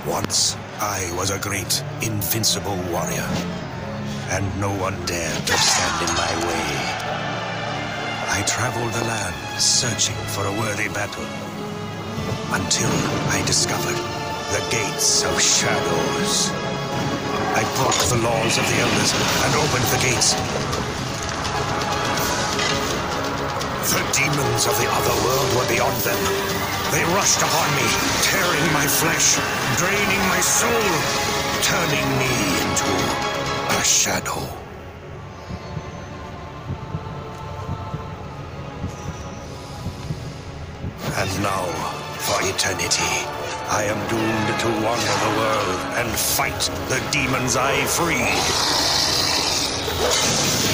Once, I was a great, invincible warrior, and no one dared to stand in my way. I traveled the land, searching for a worthy battle, until I discovered the gates of shadows. I broke the laws of the elders and opened the gates. The demons of the other world were beyond them. They rushed upon me, tearing my flesh, draining my soul, turning me into a shadow. And now, for eternity, I am doomed to wander the world and fight the demons I freed.